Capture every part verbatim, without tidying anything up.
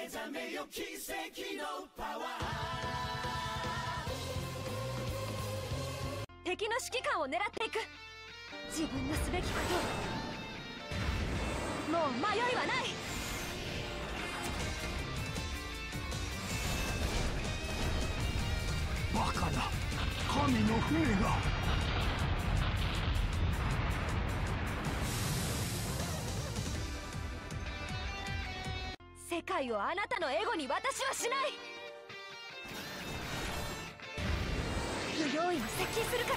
覚めよ奇跡のパワー。敵の指揮官を狙っていく。自分のすべきことを。もう迷いはない。 バカな神の船が。 世界をあなたのエゴに私はしない。不用意に接近するから。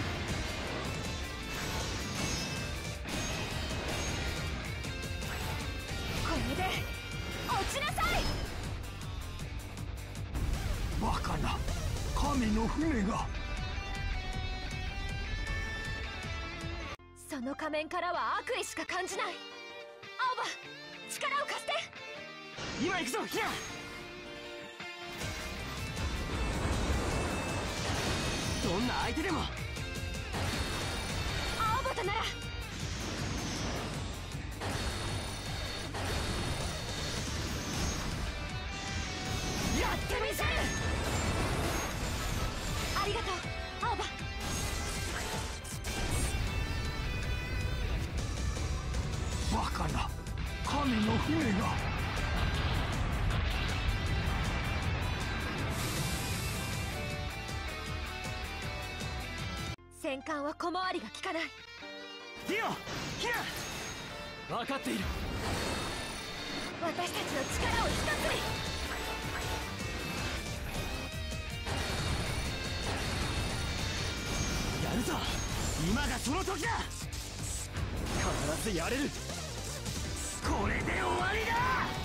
これで落ちなさい。 バカな神の船が。 その仮面からは悪意しか感じない。青葉、力を貸して。 今行くぞヒナ。どんな相手でも青葉となら。やってみせる。ありがとう青葉。 バカな神の船が。 戦艦は小回りが利かない。 ディオ、ヒナ、分かっている。 私たちの力を一つに。 やるぞ、今がその時だ。必ずやれる。これで終わりだ。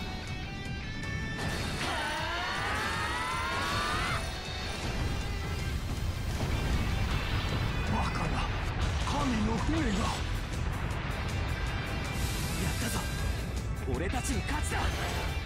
バカな神の船が。 やったぞ、俺たちの勝ちだ。